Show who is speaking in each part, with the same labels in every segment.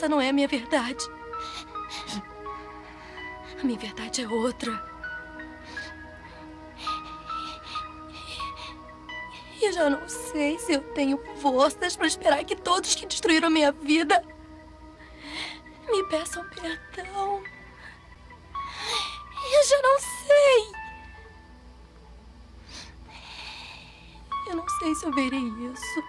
Speaker 1: essa não é a minha verdade. A minha verdade é outra. E eu já não sei se eu tenho forças para esperar que todos que destruíram a minha vida me peçam perdão. Eu já não sei. Eu não sei se eu verei isso.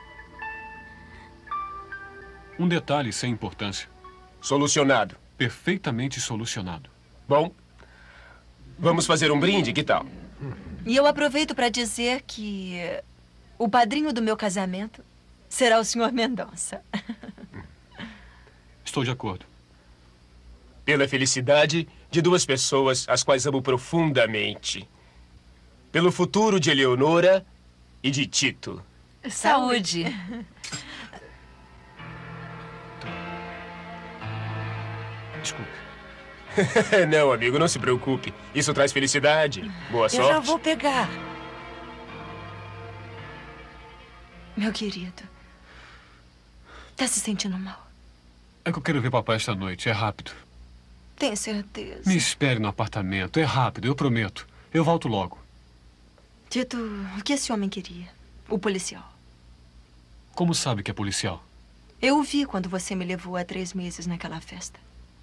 Speaker 2: Um detalhe sem importância.
Speaker 3: Solucionado.
Speaker 2: Perfeitamente solucionado.
Speaker 3: Bom, vamos fazer um brinde, que tal?
Speaker 4: E eu aproveito para dizer que o padrinho do meu casamento será o Sr. Mendonça.
Speaker 2: Estou de acordo.
Speaker 3: Pela felicidade de duas pessoas as quais amo profundamente. Pelo futuro de Eleonora e de Tito.
Speaker 4: Saúde.
Speaker 2: Desculpe.
Speaker 3: Não, amigo, não se preocupe. Isso traz felicidade. Boa sorte.
Speaker 5: Eu já vou pegar.
Speaker 4: Meu querido, tá se sentindo mal?
Speaker 2: É que eu quero ver papai esta noite. É rápido.
Speaker 4: Tem certeza?
Speaker 2: Me espere no apartamento. É rápido, eu prometo. Eu volto logo.
Speaker 4: Tito, o que esse homem queria? O policial.
Speaker 2: Como sabe que é policial?
Speaker 4: Eu o vi quando você me levou há 3 meses naquela festa.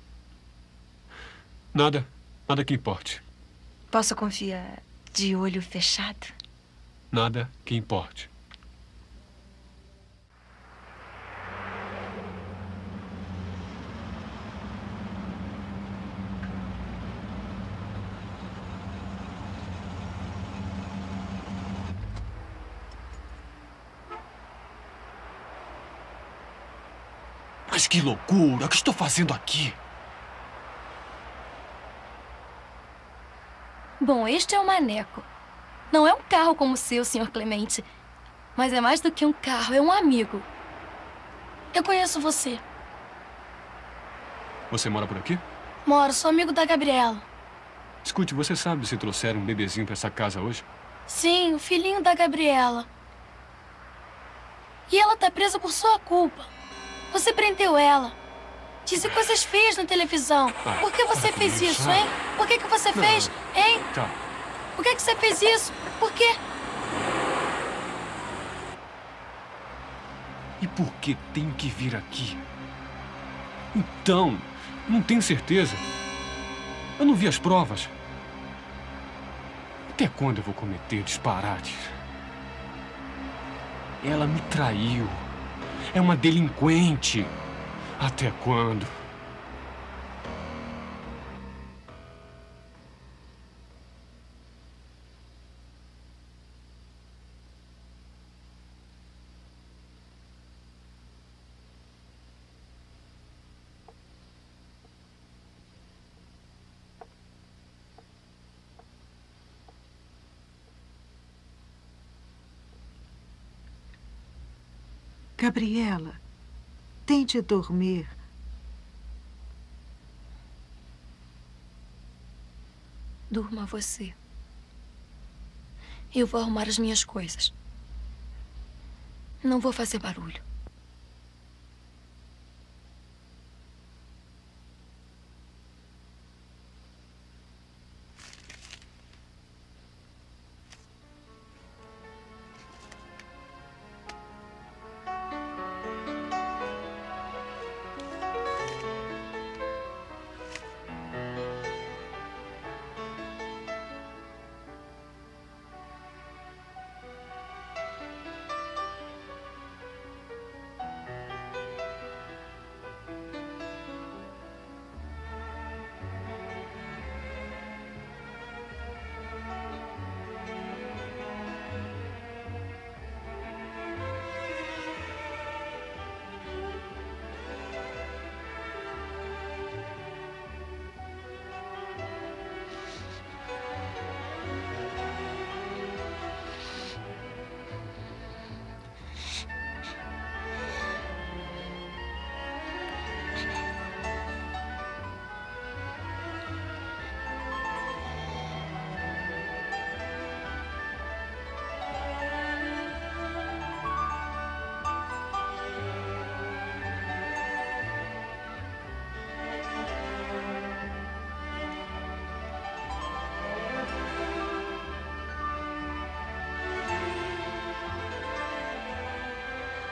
Speaker 2: Nada. Nada que importe.
Speaker 4: Posso confiar de olho fechado?
Speaker 2: Nada que importe. Mas que loucura! O que estou fazendo aqui?
Speaker 1: Bom, este é o Maneco. Não é um carro como o seu, Sr. Clemente. Mas é mais do que um carro, é um amigo. Eu conheço você.
Speaker 2: Você mora por aqui?
Speaker 1: Moro, sou amigo da Gabriela.
Speaker 2: Escute, você sabe se trouxeram um bebezinho para essa casa hoje?
Speaker 1: Sim, o filhinho da Gabriela. E ela tá presa por sua culpa. Você prendeu ela. Disse coisas feias na televisão. Por que você fez isso, hein? Por que você fez, hein?
Speaker 2: Tá.
Speaker 1: Por que você fez isso? Por quê?
Speaker 2: E por que tenho que vir aqui? Então, não tenho certeza. Eu não vi as provas. Até quando eu vou cometer disparates? Ela me traiu. É uma delinquente. Até quando?
Speaker 5: Gabriela, tente dormir.
Speaker 1: Durma você. Eu vou arrumar as minhas coisas. Não vou fazer barulho.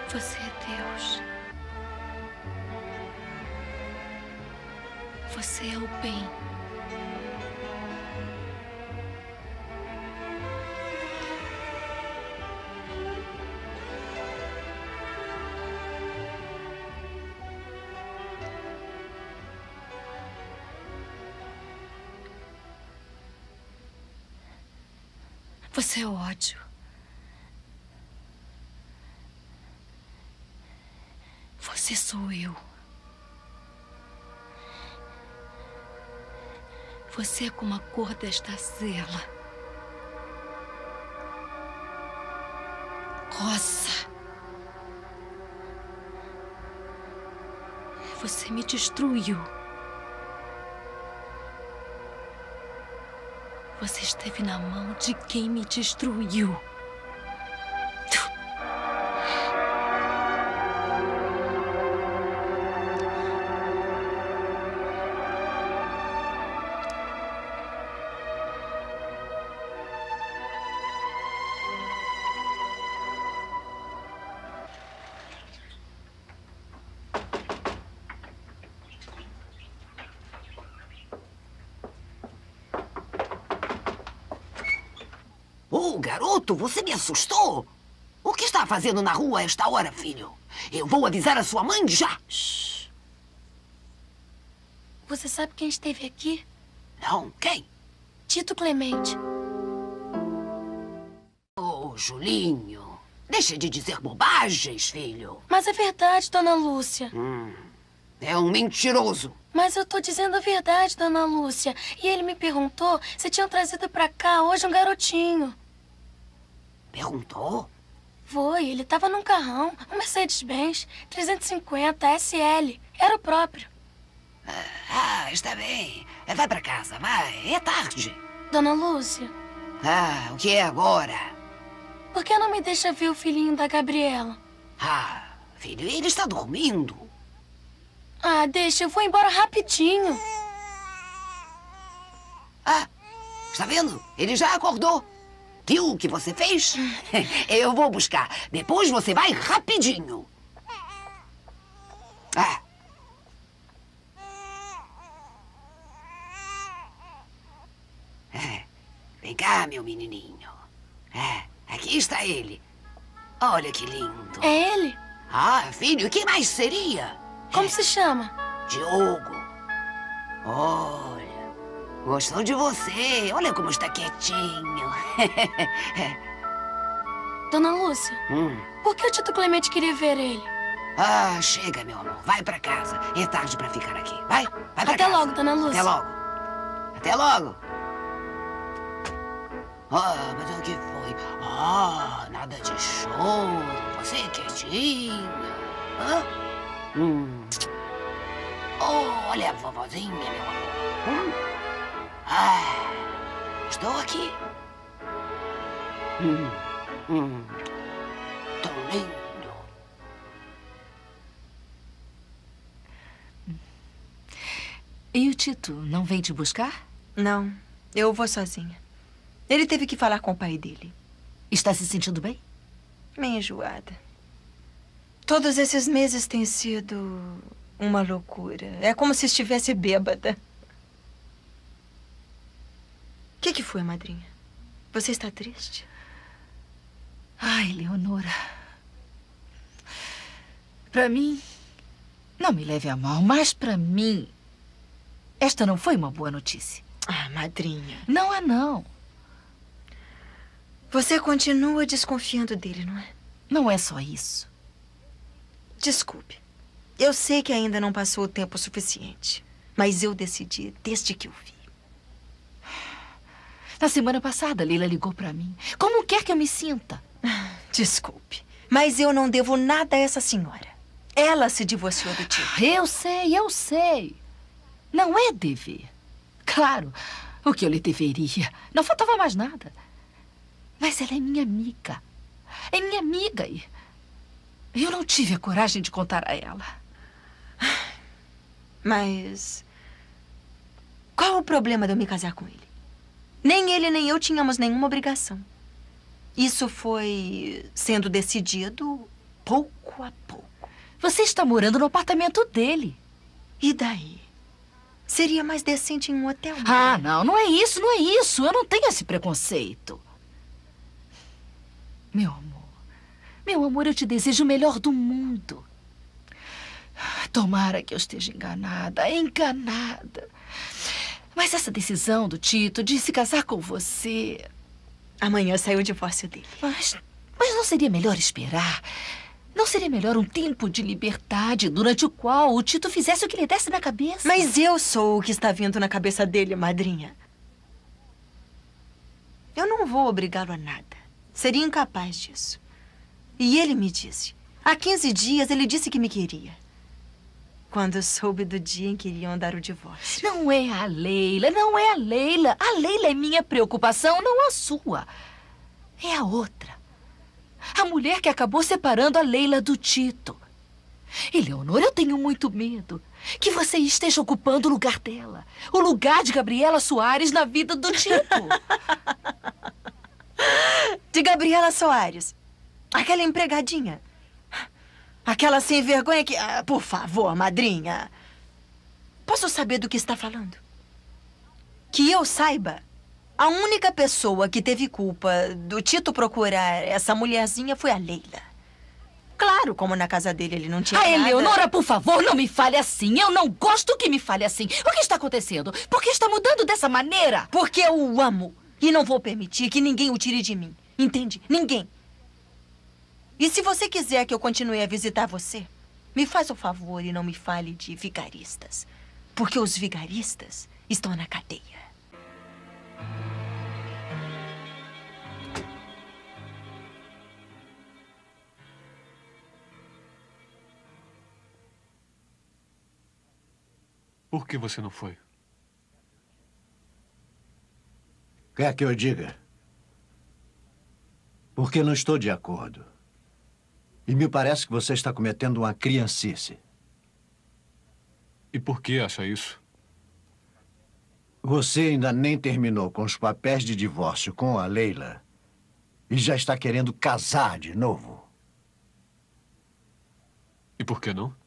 Speaker 1: Você é Deus. Você é o bem. Você é o ódio. Você sou eu. Você é como a cor desta cela. Rosa. Você me destruiu. Você esteve na mão de quem me destruiu.
Speaker 6: Oh, garoto, você me assustou. O que está fazendo na rua a esta hora, filho? Eu vou avisar a sua mãe já.
Speaker 1: Shhh. Você sabe quem esteve aqui?
Speaker 6: Não, quem?
Speaker 1: Tito Clemente.
Speaker 6: Oh, Julinho, deixa de dizer bobagens, filho.
Speaker 1: Mas é verdade, dona Lúcia.
Speaker 6: É um mentiroso.
Speaker 1: Mas eu tô dizendo a verdade, dona Lúcia. E ele me perguntou se tinham trazido pra cá hoje um garotinho.
Speaker 6: Perguntou?
Speaker 1: Foi, ele tava num carrão, um Mercedes-Benz 350 SL. Era o próprio.
Speaker 6: Ah, está bem. Vai pra casa, vai. É tarde.
Speaker 1: Dona Lúcia,
Speaker 6: Ah, o que é agora?
Speaker 1: por que não me deixa ver o filhinho da Gabriela?
Speaker 6: Ah, filho, ele está dormindo.
Speaker 1: Ah, deixa, eu vou embora rapidinho.
Speaker 6: Ah, está vendo? Ele já acordou. Viu o que você fez? Eu vou buscar. Depois você vai rapidinho. Ah. Vem cá, meu menininho. Aqui está ele. Olha que lindo.
Speaker 1: É ele?
Speaker 6: Ah, filho, quem mais seria?
Speaker 1: Como se chama?
Speaker 6: Diogo. Olha, gostou de você. Olha como está quietinho.
Speaker 1: Dona Lúcia, por que o Tito Clemente queria ver ele?
Speaker 6: Ah, chega, meu amor. Vai pra casa. É tarde pra ficar aqui. Vai pra casa.
Speaker 1: Até logo, dona Lúcia.
Speaker 6: Até logo. Até logo. Ah, mas o que foi? Ah, nada de choro. Você é quietinha. Hã? Oh, olha a vovozinha, meu amor. Ah, estou aqui. Tão lindo.
Speaker 7: E o Tito não vem te buscar?
Speaker 4: Não, eu vou sozinha. Ele teve que falar com o pai dele.
Speaker 7: Está se sentindo bem?
Speaker 4: Meio enjoada. Todos esses meses têm sido uma loucura. É como se estivesse bêbada. O que foi, madrinha? Você está triste?
Speaker 7: Ai, Leonora. Para mim, não me leve a mal, mas para mim, esta não foi uma boa notícia.
Speaker 4: Ah, madrinha.
Speaker 7: Não é não.
Speaker 4: Você continua desconfiando dele, não é?
Speaker 7: Não é só isso.
Speaker 4: Desculpe. Eu sei que ainda não passou o tempo suficiente. Mas eu decidi desde que o vi.
Speaker 7: Na semana passada, Leila ligou para mim. Como quer que eu me sinta?
Speaker 4: Desculpe. Mas eu não devo nada a essa senhora. Ela se divorciou do tio.
Speaker 7: Eu sei. Não é dever. Claro, o que eu lhe deveria. Não faltava mais nada. Mas ela é minha amiga. É minha amiga e eu não tive a coragem de contar a ela.
Speaker 4: Mas qual o problema de eu me casar com ele? Nem ele nem eu tínhamos nenhuma obrigação. Isso foi sendo decidido pouco a pouco.
Speaker 7: Você está morando no apartamento dele.
Speaker 4: E daí? Seria mais decente em um hotel?
Speaker 7: Ah, não, não é isso, não é isso. Eu não tenho esse preconceito. Meu amor, eu te desejo o melhor do mundo. Tomara que eu esteja enganada. Mas essa decisão do Tito de se casar com você...
Speaker 4: Amanhã saiu o divórcio dele.
Speaker 7: Mas não seria melhor esperar? Não seria melhor um tempo de liberdade durante o qual o Tito fizesse o que lhe desse na cabeça?
Speaker 4: Mas eu sou o que está vindo na cabeça dele, madrinha. Eu não vou obrigá-lo a nada. Seria incapaz disso. E ele me disse. Há 15 dias ele disse que me queria. Quando soube do dia em que iriam dar o divórcio.
Speaker 7: Não é a Leila, não é a Leila. A Leila é minha preocupação, não a sua. É a outra. A mulher que acabou separando a Leila do Tito. Eleonora, eu tenho muito medo que você esteja ocupando o lugar dela. O lugar de Gabriela Soares na vida do Tito.
Speaker 4: De Gabriela Soares. Aquela empregadinha. Aquela sem vergonha que... Ah, por favor, madrinha. Posso saber do que está falando? Que eu saiba, a única pessoa que teve culpa do Tito procurar essa mulherzinha foi a Leila. Claro, como na casa dele ele não tinha nada...
Speaker 7: Eleonora, por favor, não me fale assim. Eu não gosto que me fale assim. O que está acontecendo? Por que está mudando dessa maneira?
Speaker 4: Porque eu o amo. E não vou permitir que ninguém o tire de mim. Entende? Ninguém. E se você quiser que eu continue a visitar você, me faz o favor e não me fale de vigaristas. Porque os vigaristas estão na cadeia.
Speaker 2: Por que você não foi?
Speaker 8: Quer que eu diga? Porque não estou de acordo. E me parece que você está cometendo uma criancice.
Speaker 2: E por que acha isso?
Speaker 8: Você ainda nem terminou com os papéis de divórcio com a Leila e já está querendo casar de novo.
Speaker 2: E por que não?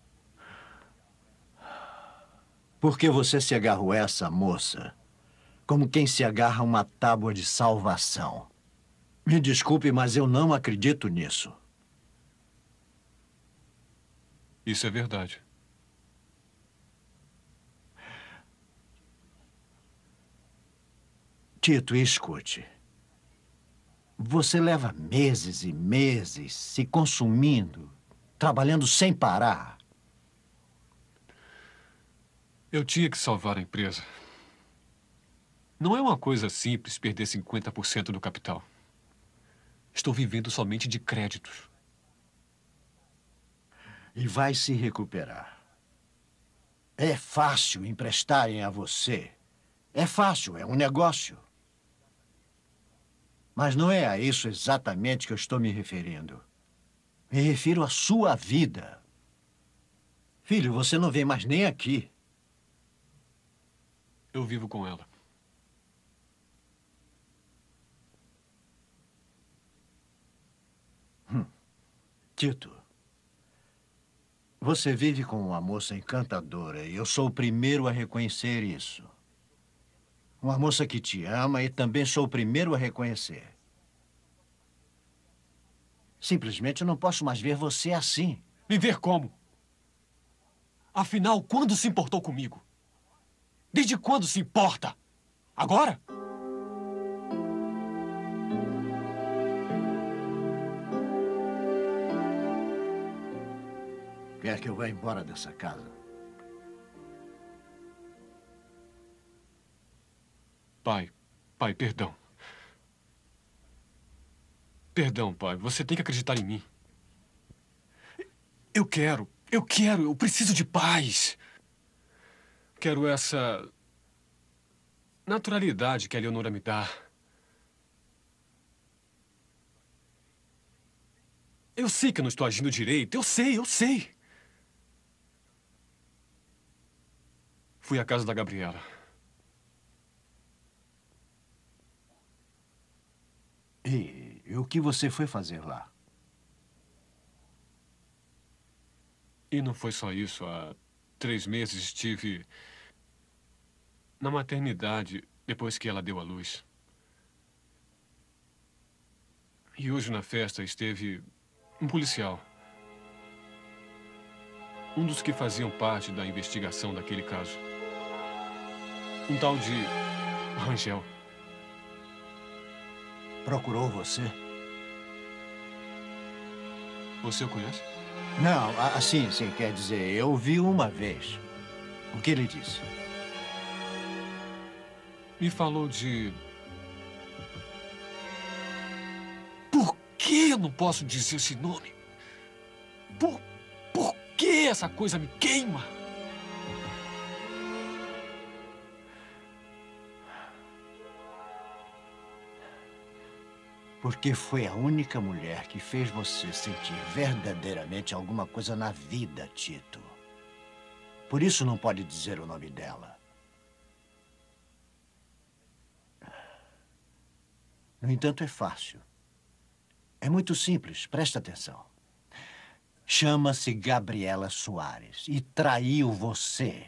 Speaker 8: Porque você se agarrou a essa moça como quem se agarra a uma tábua de salvação. Me desculpe, mas eu não acredito nisso.
Speaker 2: Isso é verdade.
Speaker 8: Tito, escute. Você leva meses e meses se consumindo, trabalhando sem parar.
Speaker 2: Eu tinha que salvar a empresa. Não é uma coisa simples perder 50% do capital. Estou vivendo somente de créditos.
Speaker 8: E vai se recuperar. É fácil emprestarem a você. É fácil, é um negócio. Mas não é a isso exatamente que eu estou me referindo. Me refiro à sua vida. Filho, você não vem mais nem aqui.
Speaker 2: Eu vivo com ela.
Speaker 8: Tito, você vive com uma moça encantadora e eu sou o primeiro a reconhecer isso. Uma moça que te ama e também sou o primeiro a reconhecer. Simplesmente eu não posso mais ver você assim.
Speaker 2: Me ver como? Afinal, quando se importou comigo? Desde quando se importa? Agora?
Speaker 8: Quer que eu vá embora dessa casa?
Speaker 2: Pai, perdão. Perdão, pai. Você tem que acreditar em mim. Eu preciso de paz. Quero essa naturalidade que a Eleonora me dá. Eu sei que eu não estou agindo direito. Eu sei. Fui à casa da Gabriela.
Speaker 8: E o que você foi fazer lá?
Speaker 2: E não foi só isso. Há 3 meses estive na maternidade depois que ela deu à luz. E hoje na festa esteve um policial. Um dos que faziam parte da investigação daquele caso. Um tal de Rangel.
Speaker 8: Procurou você?
Speaker 2: Você o conhece?
Speaker 8: Não, assim, sim, quer dizer, eu vi uma vez. O que ele disse?
Speaker 2: Me falou de... Por que eu não posso dizer esse nome? Por que essa coisa me queima?
Speaker 8: Porque foi a única mulher que fez você sentir verdadeiramente alguma coisa na vida, Tito. Por isso não pode dizer o nome dela. No entanto, é fácil. É muito simples, presta atenção. Chama-se Gabriela Soares e traiu você.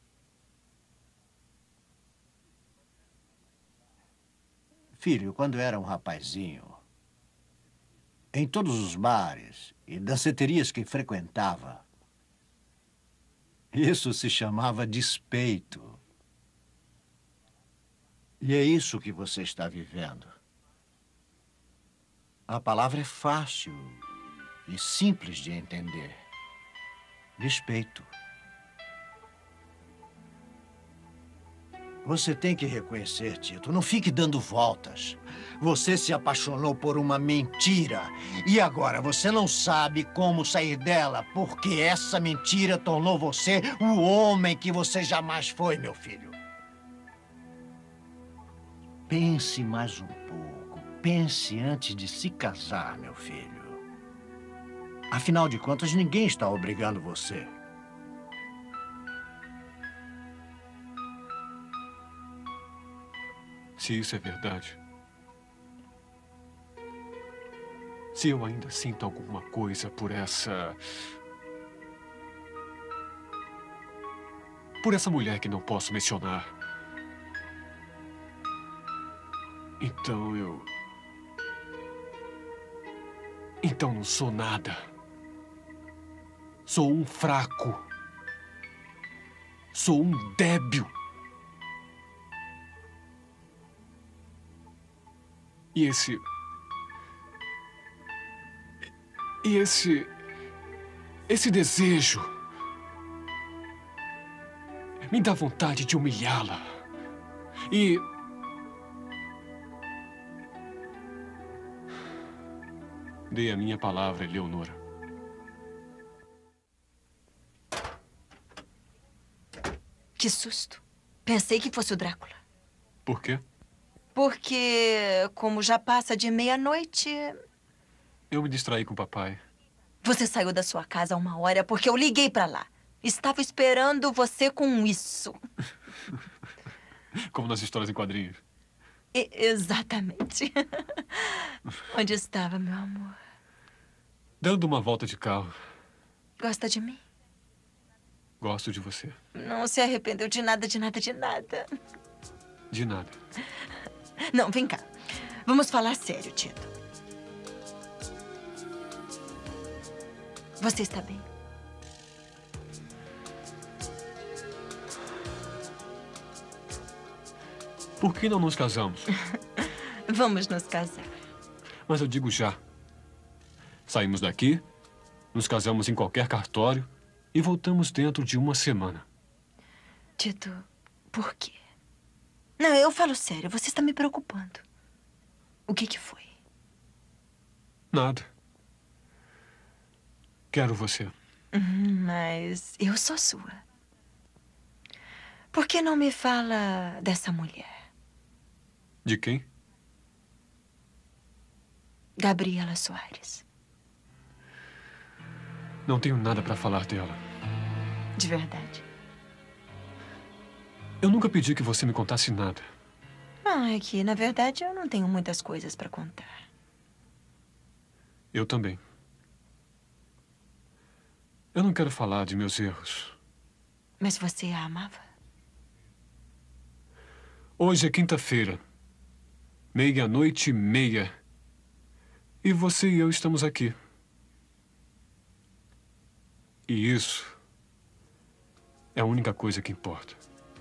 Speaker 8: Filho, quando era um rapazinho, em todos os bares e danceterias que frequentava, isso se chamava despeito. E é isso que você está vivendo. A palavra é fácil e simples de entender. Despeito. Você tem que reconhecer, Tito. Não fique dando voltas. Você se apaixonou por uma mentira. E agora você não sabe como sair dela, porque essa mentira tornou você o homem que você jamais foi, meu filho. Pense mais um pouco. Pense antes de se casar, meu filho. Afinal de contas, ninguém está obrigando você.
Speaker 2: Se isso é verdade, se eu ainda sinto alguma coisa por essa mulher que não posso mencionar, então não sou nada. Sou um fraco. Sou um débil. E esse desejo me dá vontade de humilhá-la. E dei a minha palavra, Eleonora.
Speaker 4: Que susto. Pensei que fosse o Drácula.
Speaker 2: Por quê?
Speaker 4: Porque, como já passa de meia-noite...
Speaker 2: Eu me distraí com o papai.
Speaker 4: Você saiu da sua casa há 1 hora porque eu liguei pra lá. Estava esperando você com isso.
Speaker 2: Como nas histórias em quadrinhos.
Speaker 4: Exatamente. Onde estava, meu amor?
Speaker 2: Dando uma volta de carro.
Speaker 4: Gosta de mim?
Speaker 2: Gosto de você.
Speaker 4: Não se arrependeu de nada, de nada, de nada.
Speaker 2: De nada.
Speaker 4: Não, vem cá. Vamos falar sério, Tito. Você está bem?
Speaker 2: Por que não nos casamos?
Speaker 4: Vamos nos casar.
Speaker 2: Mas eu digo já. Saímos daqui, nos casamos em qualquer cartório e voltamos dentro de 1 semana.
Speaker 4: Tito, por quê? Não, eu falo sério. Você está me preocupando. O que foi?
Speaker 2: Nada. Quero você.
Speaker 4: Mas eu sou sua. Por que não me fala dessa mulher?
Speaker 2: De quem?
Speaker 4: Gabriela Soares.
Speaker 2: Não tenho nada para falar dela.
Speaker 4: De verdade?
Speaker 2: Eu nunca pedi que você me contasse nada.
Speaker 4: É que, na verdade, eu não tenho muitas coisas para contar.
Speaker 2: Eu também. Eu não quero falar de meus erros.
Speaker 4: Mas você a amava?
Speaker 2: Hoje é quinta-feira. 00:30. E você e eu estamos aqui. E isso é a única coisa que importa.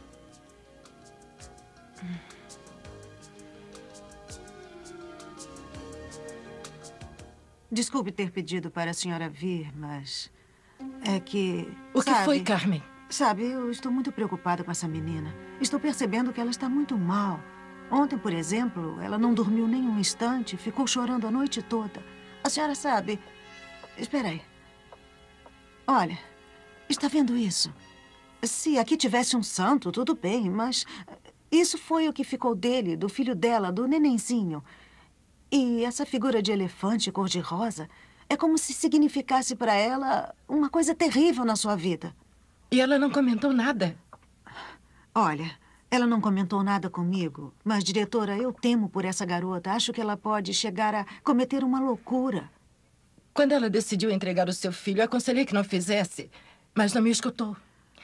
Speaker 5: Desculpe ter pedido para a senhora vir, mas é que...
Speaker 7: O que foi, Carmen?
Speaker 5: Sabe, eu estou muito preocupada com essa menina. Estou percebendo que ela está muito mal. Ontem, por exemplo, ela não dormiu nem um instante, ficou chorando a noite toda. A senhora sabe... Espera aí. Olha, está vendo isso? Se aqui tivesse um santo, tudo bem, mas... Isso foi o que ficou dele, do filho dela, do nenenzinho. E essa figura de elefante cor-de-rosa é como se significasse para ela uma coisa terrível na sua vida.
Speaker 7: E ela não comentou nada?
Speaker 5: Olha, ela não comentou nada comigo, mas, diretora, eu temo por essa garota. Acho que ela pode chegar a cometer uma loucura.
Speaker 7: Quando ela decidiu entregar o seu filho, aconselhei que não fizesse, mas não me escutou.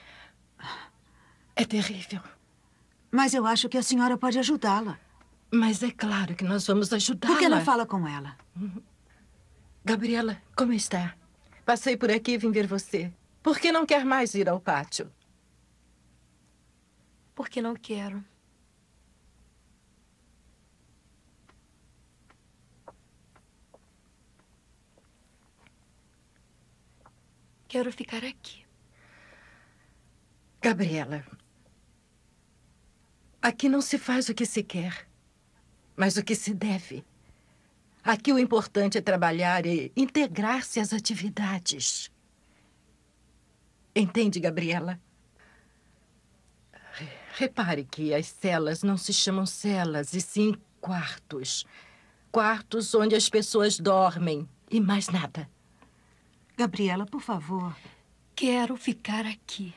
Speaker 7: É terrível.
Speaker 5: Mas eu acho que a senhora pode ajudá-la.
Speaker 7: Mas é claro que nós vamos ajudá-la.
Speaker 5: Por que não fala com ela?
Speaker 7: Gabriela, como está? Passei por aqui e vim ver você. Por que não quer mais ir ao pátio?
Speaker 1: Porque não quero. Quero ficar aqui.
Speaker 7: Gabriela, aqui não se faz o que se quer, mas o que se deve. Aqui o importante é trabalhar e integrar-se às atividades. Entende, Gabriela? Repare que as celas não se chamam celas, e sim quartos. Quartos onde as pessoas dormem e mais nada.
Speaker 5: Gabriela, por favor.
Speaker 1: Quero ficar aqui.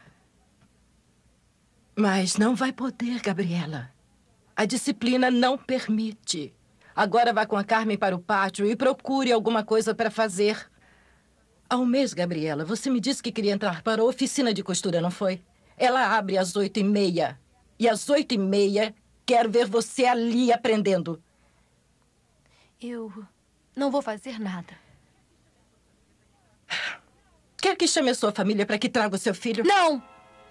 Speaker 7: Mas não vai poder, Gabriela. A disciplina não permite. Agora vá com a Carmen para o pátio e procure alguma coisa para fazer. Há um mês, Gabriela, você me disse que queria entrar para a oficina de costura, não foi? Ela abre às 8:30. E às 8:30, quero ver você ali aprendendo.
Speaker 1: Eu não vou fazer nada.
Speaker 7: Quer que chame a sua família para que traga o seu filho?
Speaker 1: Não!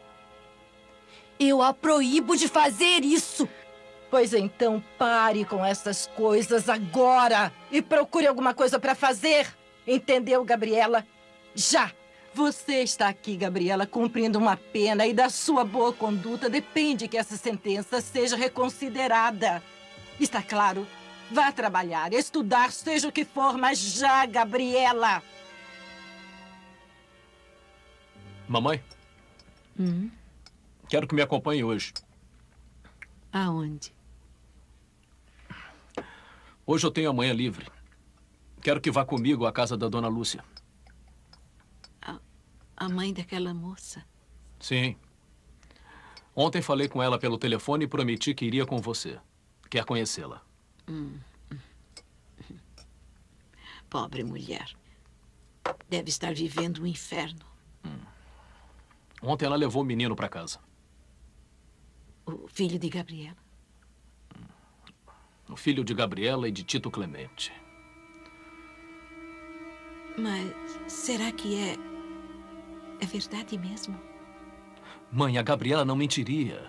Speaker 1: Eu a proíbo de fazer isso!
Speaker 7: Pois então, pare com essas coisas agora e procure alguma coisa para fazer. Entendeu, Gabriela? Já! Você está aqui, Gabriela, cumprindo uma pena e da sua boa conduta depende que essa sentença seja reconsiderada. Está claro? Vá trabalhar, estudar, seja o que for, mas já, Gabriela!
Speaker 9: Mamãe? Quero que me acompanhe hoje.
Speaker 5: Aonde?
Speaker 9: Hoje eu tenho a manhã livre. Quero que vá comigo à casa da dona Lúcia.
Speaker 5: A mãe daquela moça?
Speaker 9: Sim. Ontem falei com ela pelo telefone e prometi que iria com você. Quer conhecê-la?
Speaker 5: Pobre mulher. Deve estar vivendo um inferno.
Speaker 9: Ontem ela levou o menino para casa.
Speaker 5: O filho de Gabriela.
Speaker 9: O filho de Gabriela e de Tito Clemente.
Speaker 5: Mas será que é verdade mesmo?
Speaker 9: Mãe, a Gabriela não mentiria.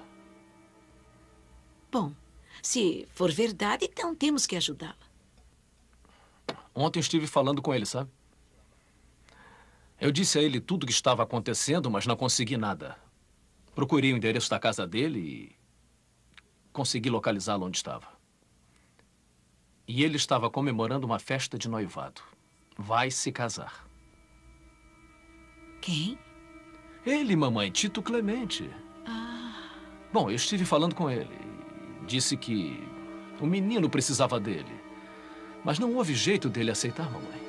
Speaker 5: Bom, se for verdade, então temos que ajudá-la.
Speaker 9: Ontem estive falando com ele, sabe? Eu disse a ele tudo o que estava acontecendo, mas não consegui nada. Procurei o endereço da casa dele e consegui localizá-lo onde estava. E ele estava comemorando uma festa de noivado. Vai se casar.
Speaker 5: Quem?
Speaker 9: Ele, mamãe, Tito Clemente. Bom, eu estive falando com ele. Disse que o menino precisava dele. Mas não houve jeito dele aceitar, mamãe.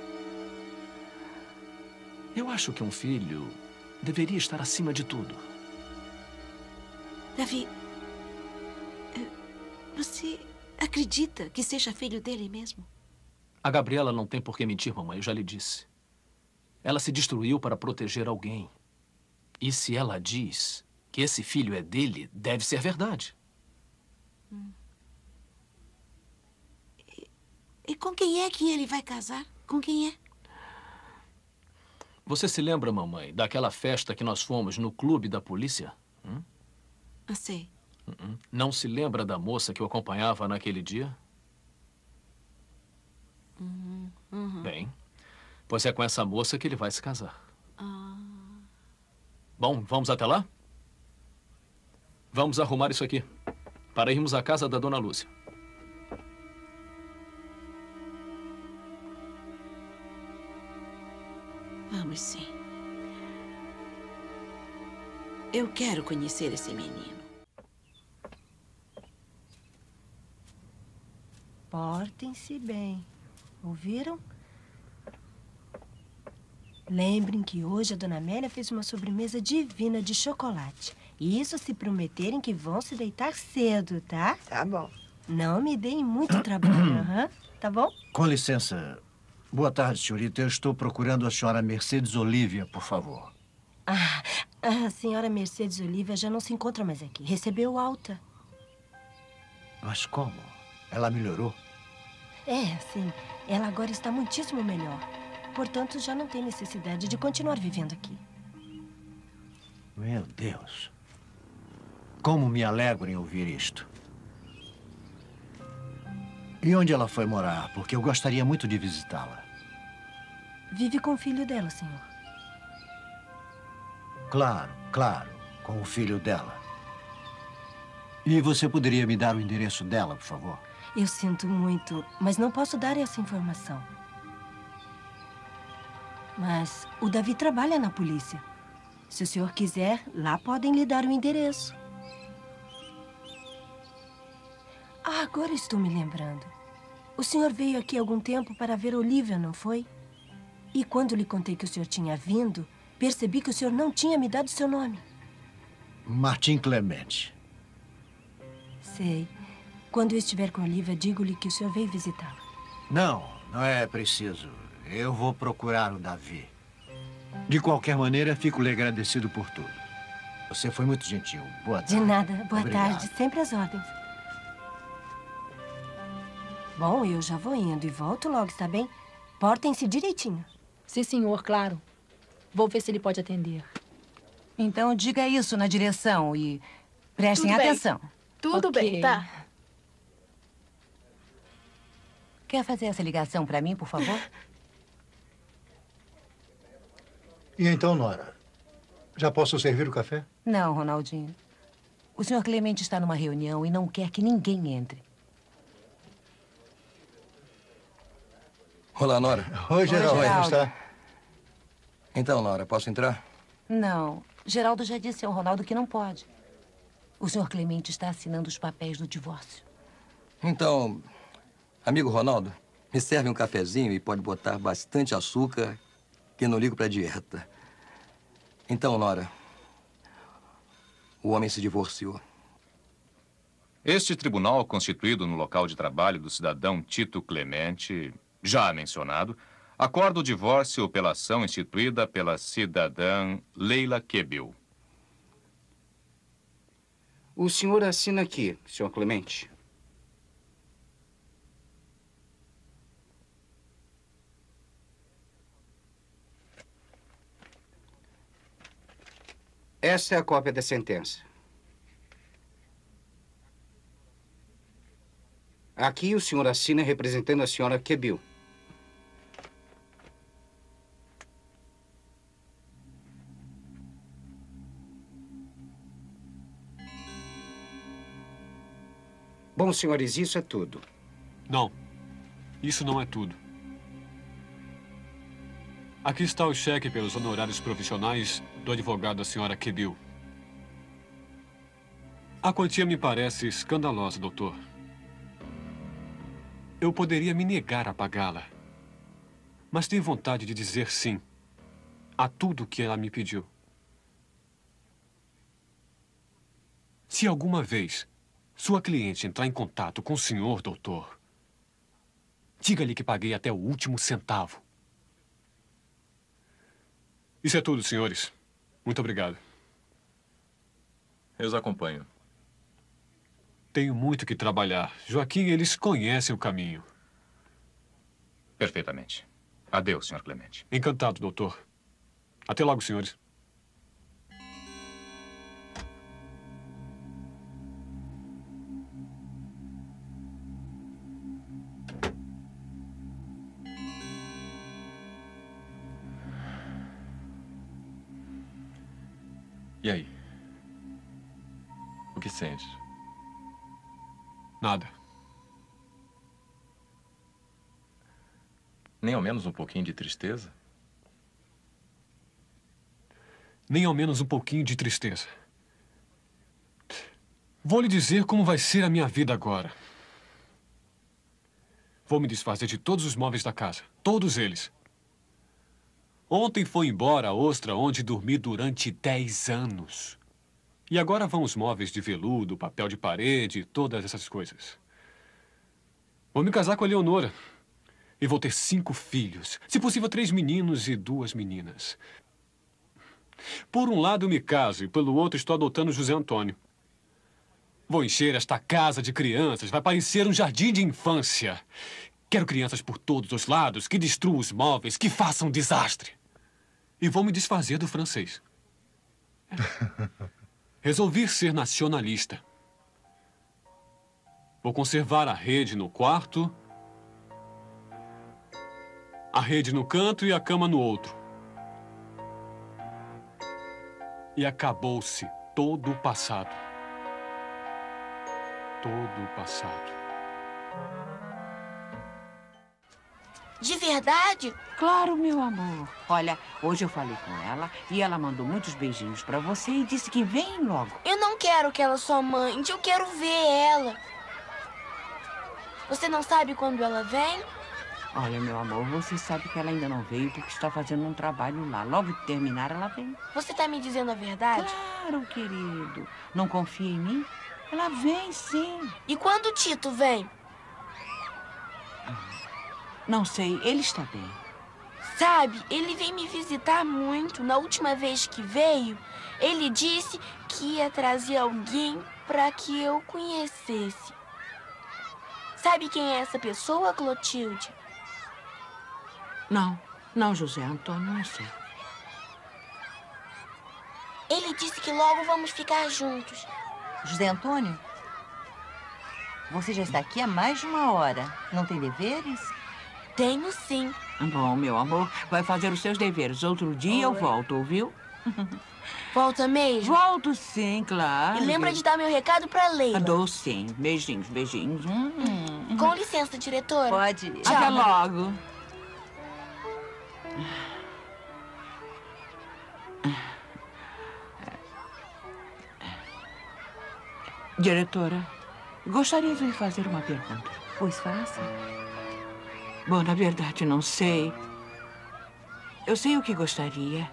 Speaker 9: Eu acho que um filho deveria estar acima de tudo.
Speaker 5: Davi, você acredita que seja filho dele mesmo?
Speaker 9: A Gabriela não tem por que mentir, mamãe. Eu já lhe disse. Ela se destruiu para proteger alguém. E se ela diz que esse filho é dele, deve ser verdade.
Speaker 10: E com quem é que ele vai casar? Com quem é?
Speaker 9: Você se lembra, mamãe, daquela festa que nós fomos no clube da polícia?
Speaker 10: Ah, sei.
Speaker 9: Não se lembra da moça que o acompanhava naquele dia? Bem, pois é com essa moça que ele vai se casar. Bom, vamos até lá? Vamos arrumar isso aqui, para irmos à casa da dona Lúcia.
Speaker 10: Vamos sim. Eu quero conhecer esse menino.
Speaker 11: Portem-se bem. Ouviram? Lembrem que hoje a Dona Amélia fez uma sobremesa divina de chocolate. Isso se prometerem que vão se deitar cedo, tá?
Speaker 4: Tá bom.
Speaker 11: Não me deem muito trabalho, tá bom?
Speaker 8: Com licença. Boa tarde, senhorita. Eu estou procurando a senhora Mercedes Olívia, por favor.
Speaker 11: A senhora Mercedes Olívia já não se encontra mais aqui. Recebeu alta.
Speaker 8: Mas como? Ela melhorou?
Speaker 11: É, sim. Ela agora está muitíssimo melhor. Portanto, já não tem necessidade de continuar vivendo aqui.
Speaker 8: Meu Deus. Como me alegro em ouvir isto. E onde ela foi morar? Porque eu gostaria muito de visitá-la.
Speaker 11: Vive com o filho dela, senhor.
Speaker 8: Claro, com o filho dela. E você poderia me dar o endereço dela, por favor?
Speaker 11: Eu sinto muito, mas não posso dar essa informação. Mas o Davi trabalha na polícia. Se o senhor quiser, lá podem lhe dar o endereço. Agora estou me lembrando. O senhor veio aqui há algum tempo para ver Olívia, não foi? E quando lhe contei que o senhor tinha vindo, percebi que o senhor não tinha me dado seu nome.
Speaker 8: Martim Clemente.
Speaker 11: Sei. Quando eu estiver com Olívia, digo-lhe que o senhor veio visitá-la.
Speaker 8: Não é preciso. Eu vou procurar o Davi. De qualquer maneira, fico-lhe agradecido por tudo. Você foi muito gentil. Boa tarde.
Speaker 11: De nada. Boa
Speaker 8: Obrigado.
Speaker 11: tarde. Sempre às ordens. Bom, eu já vou indo e volto logo, está bem? Portem-se direitinho.
Speaker 7: Sim, senhor, claro. Vou ver se ele pode atender.
Speaker 12: Então, diga isso na direção e prestem
Speaker 10: Tudo bem.
Speaker 12: atenção.
Speaker 10: Tudo
Speaker 7: Ok.
Speaker 10: bem, tá?
Speaker 12: Quer fazer essa ligação para mim, por favor?
Speaker 13: E então, Nora? Já posso servir o café?
Speaker 12: Não, Ronaldinho. O senhor Clemente está numa reunião e não quer que ninguém entre.
Speaker 14: Olá, Nora.
Speaker 13: Oi, Geraldo. Como está?
Speaker 14: Então, Nora, posso entrar?
Speaker 12: Não. Geraldo já disse ao Ronaldo que não pode. O senhor Clemente está assinando os papéis do divórcio.
Speaker 14: Então, amigo Ronaldo, me serve um cafezinho e pode botar bastante açúcar, que não ligo para dieta. Então, Nora, o homem se divorciou.
Speaker 15: Este tribunal, constituído no local de trabalho do cidadão Tito Clemente, já mencionado, acorda o divórcio pela ação instituída pela cidadã Leila Kebil.
Speaker 16: O senhor assina aqui, senhor Clemente. Essa é a cópia da sentença. Aqui o senhor assina representando a senhora Kebil. Bom, senhores, isso é tudo.
Speaker 2: Não. Isso não é tudo. Aqui está o cheque pelos honorários profissionais do advogado da senhora Kebil. A quantia me parece escandalosa, doutor. Eu poderia me negar a pagá-la, mas tenho vontade de dizer sim a tudo que ela me pediu. Se alguma vez sua cliente entrar em contato com o senhor, doutor, diga-lhe que paguei até o último centavo. Isso é tudo, senhores. Muito obrigado.
Speaker 17: Eu os acompanho.
Speaker 2: Tenho muito que trabalhar. Joaquim, eles conhecem o caminho.
Speaker 15: Perfeitamente. Adeus, Sr. Clemente.
Speaker 2: Encantado, doutor. Até logo, senhores.
Speaker 17: E aí? O que sente?
Speaker 2: Nada.
Speaker 17: Nem ao menos um pouquinho de tristeza?
Speaker 2: Nem ao menos um pouquinho de tristeza. Vou lhe dizer como vai ser a minha vida agora. Vou me desfazer de todos os móveis da casa. Todos eles. Ontem foi embora a ostra onde dormi durante 10 anos. E agora vão os móveis de veludo, papel de parede, todas essas coisas. Vou me casar com a Leonora. E vou ter 5 filhos. Se possível, 3 meninos e 2 meninas. Por um lado, eu me caso e pelo outro, estou adotando José Antônio. Vou encher esta casa de crianças. Vai parecer um jardim de infância. Quero crianças por todos os lados, que destruam os móveis, que façam desastre. E vou me desfazer do francês. Resolvi ser nacionalista. Vou conservar a rede no quarto, a rede no canto e a cama no outro. E acabou-se todo o passado. Todo o passado.
Speaker 18: De verdade?
Speaker 10: Claro, meu amor. Olha, hoje eu falei com ela e ela mandou muitos beijinhos pra você e disse que vem logo.
Speaker 18: Eu não quero que ela só mande, eu quero ver ela. Você não sabe quando ela vem?
Speaker 10: Olha, meu amor, você sabe que ela ainda não veio porque está fazendo um trabalho lá. Logo que terminar, ela vem.
Speaker 18: Você tá me dizendo a verdade?
Speaker 10: Claro, querido. Não confia em mim? Ela vem, sim.
Speaker 18: E quando o Tito vem?
Speaker 10: Não sei, ele está bem.
Speaker 18: Sabe, ele vem me visitar muito. Na última vez que veio, ele disse que ia trazer alguém para que eu conhecesse. Sabe quem é essa pessoa, Clotilde?
Speaker 10: Não, José Antônio, não sei.
Speaker 18: Ele disse que logo vamos ficar juntos.
Speaker 19: José Antônio? Você já está aqui há mais de 1 hora. Não tem deveres?
Speaker 18: Tenho sim.
Speaker 10: Bom, meu amor, vai fazer os seus deveres. Outro dia eu volto, ouviu?
Speaker 18: Volta mesmo?
Speaker 10: Volto sim, claro.
Speaker 18: E lembra de dar meu recado pra Leila.
Speaker 10: Dou sim. Beijinhos, beijinhos.
Speaker 18: Com licença, diretora.
Speaker 19: Pode.
Speaker 18: Tchau.
Speaker 10: Até logo. Diretora, gostaria de lhe fazer uma pergunta.
Speaker 19: Pois faça.
Speaker 10: Bom, na verdade, não sei. Eu sei o que gostaria.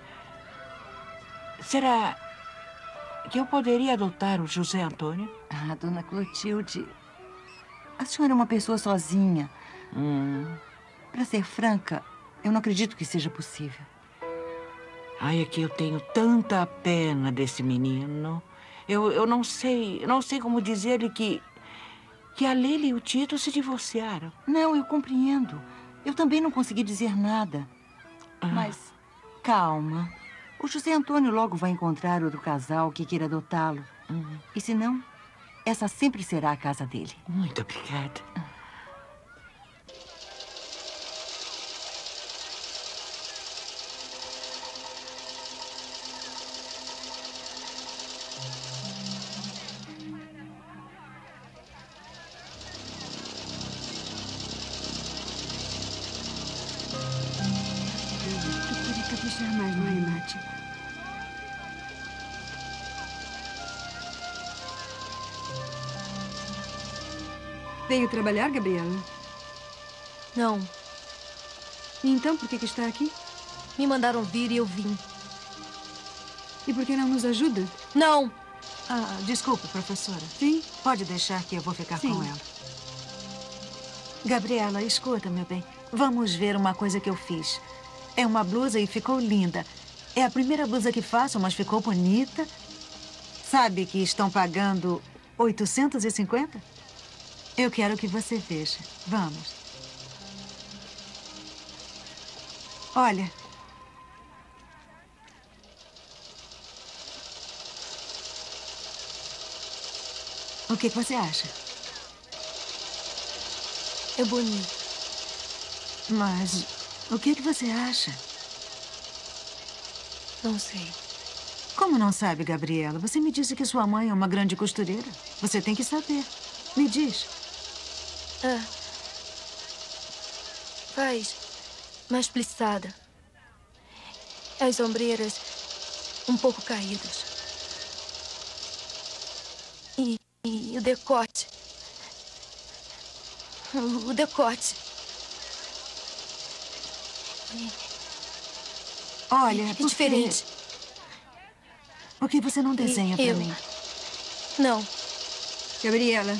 Speaker 10: Será que eu poderia adotar o José Antônio?
Speaker 19: Ah, dona Clotilde, a senhora é uma pessoa sozinha. Para ser franca, eu não acredito que seja possível.
Speaker 10: Ai, é que eu tenho tanta pena desse menino. Eu não sei como dizer-lhe que a Leila e o Tito se divorciaram.
Speaker 19: Não, eu compreendo. Eu também não consegui dizer nada. Mas, calma. O José Antônio logo vai encontrar outro casal que queira adotá-lo. E se não, essa sempre será a casa dele.
Speaker 10: Muito obrigada.
Speaker 5: Mais, não é, Nath? Veio trabalhar, Gabriela?
Speaker 11: Não.
Speaker 5: E então, por que está aqui?
Speaker 11: Me mandaram vir e eu vim.
Speaker 5: E por que não nos ajuda?
Speaker 11: Não.
Speaker 5: Ah,
Speaker 12: Desculpe, professora.
Speaker 5: Sim?
Speaker 12: Pode deixar que eu vou ficar
Speaker 5: Sim.
Speaker 12: com ela. Gabriela, escuta, meu bem. Vamos ver uma coisa que eu fiz. É uma blusa e ficou linda.
Speaker 5: É a primeira blusa que faço, mas ficou bonita. Sabe que estão pagando 850? Eu quero que você veja. Vamos. Olha. O que você acha?
Speaker 1: É bonito.
Speaker 5: Mas o que você acha?
Speaker 1: Não sei.
Speaker 5: Como não sabe, Gabriela? Você me disse que sua mãe é uma grande costureira. Você tem que saber. Me diz.
Speaker 1: Faz mais plissada. As ombreiras um pouco caídas. E o decote. O decote.
Speaker 5: Olha,
Speaker 1: é diferente.
Speaker 5: Por que você não desenha pra mim?
Speaker 1: Não.
Speaker 5: Gabriela.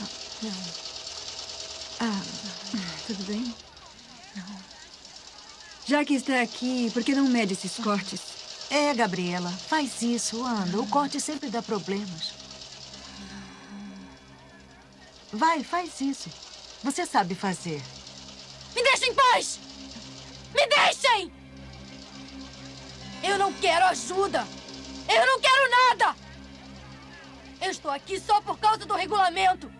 Speaker 5: Não. Tudo bem?
Speaker 1: Não.
Speaker 20: Já que está aqui, por que não mede esses cortes?
Speaker 5: É, Gabriela, faz isso, anda. O corte sempre dá problemas. Vai, faz isso. Você sabe fazer.
Speaker 1: Me deixem em paz! Me deixem! Eu não quero ajuda! Eu não quero nada! Eu estou aqui só por causa do regulamento!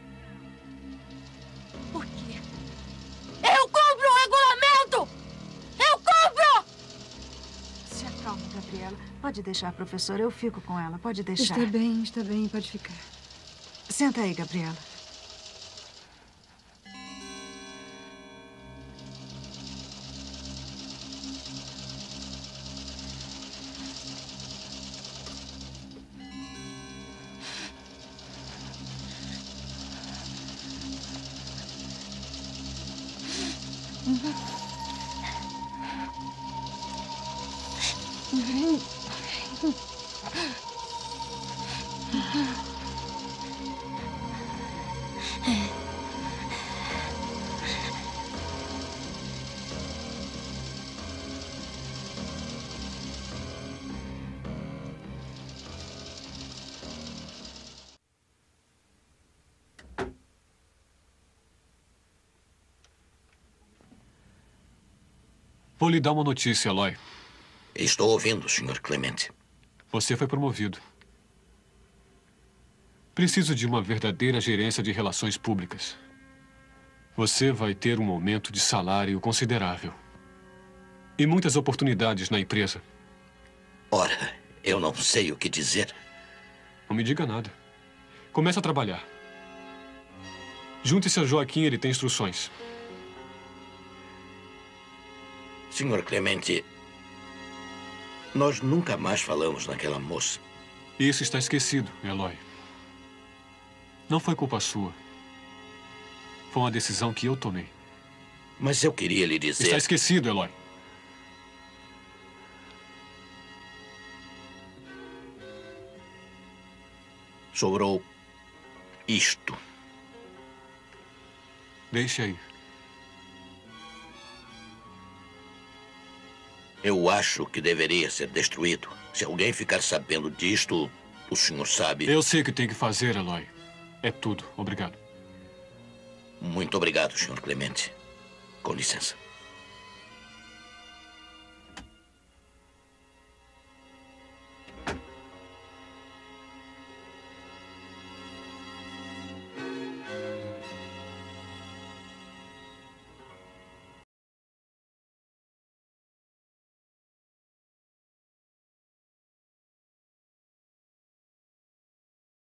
Speaker 1: Por quê? Eu cumpro o regulamento! Eu cumpro!
Speaker 5: Se acalma, Gabriela. Pode deixar, professora. Eu fico com ela. Pode deixar.
Speaker 20: Está bem. Pode ficar.
Speaker 5: Senta aí, Gabriela.
Speaker 2: Vou lhe dar uma notícia, Eloy.
Speaker 21: Estou ouvindo, Sr. Clemente.
Speaker 2: Você foi promovido. Preciso de uma verdadeira gerência de relações públicas. Você vai ter um aumento de salário considerável. E muitas oportunidades na empresa.
Speaker 21: Ora, eu não sei o que dizer.
Speaker 2: Não me diga nada. Comece a trabalhar. Junte-se a Joaquim, ele tem instruções.
Speaker 21: Sr. Clemente, nós nunca mais falamos naquela moça.
Speaker 2: Isso está esquecido, Eloy. Não foi culpa sua. Foi uma decisão que eu tomei.
Speaker 21: Mas eu queria lhe dizer...
Speaker 2: Está esquecido, Eloy.
Speaker 21: Sobrou isto.
Speaker 2: Deixe aí.
Speaker 21: Eu acho que deveria ser destruído. Se alguém ficar sabendo disto, o senhor sabe...
Speaker 2: Eu sei o que tem que fazer, Eloy. É tudo. Obrigado.
Speaker 21: Muito obrigado, Sr. Clemente. Com licença.